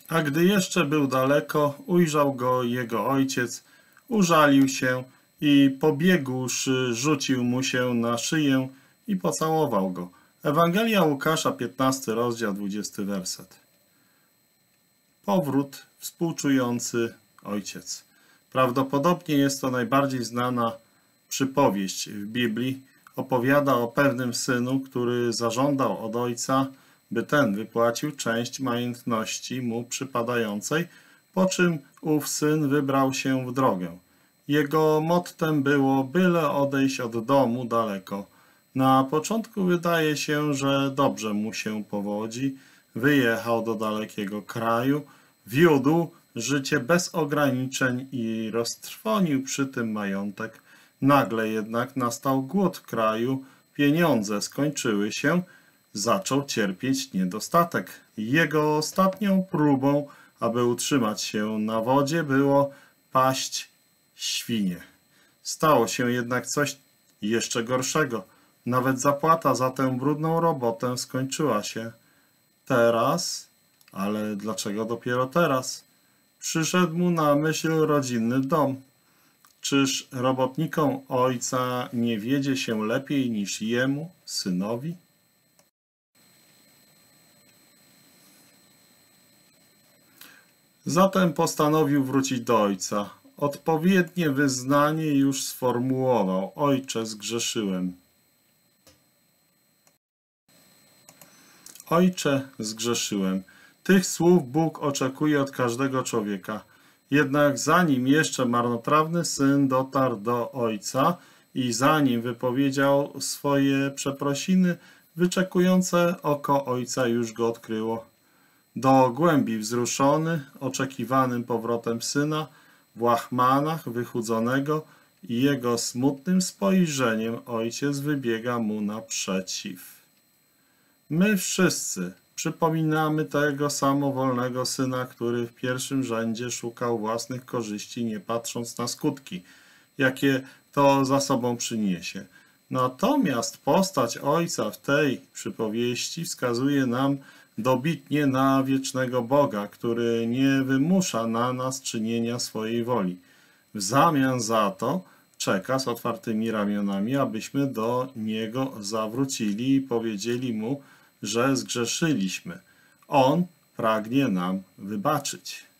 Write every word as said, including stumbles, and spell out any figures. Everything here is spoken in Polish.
A gdy jeszcze był daleko, ujrzał go jego ojciec, użalił się i pobiegłszy, rzucił mu się na szyję i pocałował go. Ewangelia Łukasza, piętnasty rozdział, dwudziesty werset. Powrót współczujący ojciec. Prawdopodobnie jest to najbardziej znana przypowieść w Biblii. Opowiada o pewnym synu, który zażądał od ojca, by ten wypłacił część majątności mu przypadającej, po czym ów syn wybrał się w drogę. Jego mottem było byle odejść od domu daleko. Na początku wydaje się, że dobrze mu się powodzi. Wyjechał do dalekiego kraju, wiódł życie bez ograniczeń i roztrwonił przy tym majątek. Nagle jednak nastał głód w kraju, pieniądze skończyły się, zaczął cierpieć niedostatek. Jego ostatnią próbą, aby utrzymać się na wodzie, było paść świnie. Stało się jednak coś jeszcze gorszego. Nawet zapłata za tę brudną robotę skończyła się. Teraz, ale dlaczego dopiero teraz? Przyszedł mu na myśl rodzinny dom. Czyż robotnikom ojca nie wiedzie się lepiej niż jemu, synowi? Zatem postanowił wrócić do ojca. Odpowiednie wyznanie już sformułował. Ojcze, zgrzeszyłem. Ojcze, zgrzeszyłem. Tych słów Bóg oczekuje od każdego człowieka. Jednak zanim jeszcze marnotrawny syn dotarł do ojca i zanim wypowiedział swoje przeprosiny, wyczekujące oko ojca już go odkryło. Do głębi wzruszony, oczekiwanym powrotem syna, w łachmanach wychudzonego i jego smutnym spojrzeniem ojciec wybiega mu naprzeciw. My wszyscy przypominamy tego samowolnego syna, który w pierwszym rzędzie szukał własnych korzyści, nie patrząc na skutki, jakie to za sobą przyniesie. Natomiast postać ojca w tej przypowieści wskazuje nam dobitnie na wiecznego Boga, który nie wymusza na nas czynienia swojej woli. W zamian za to czeka z otwartymi ramionami, abyśmy do Niego zawrócili i powiedzieli Mu, że zgrzeszyliśmy. On pragnie nam wybaczyć.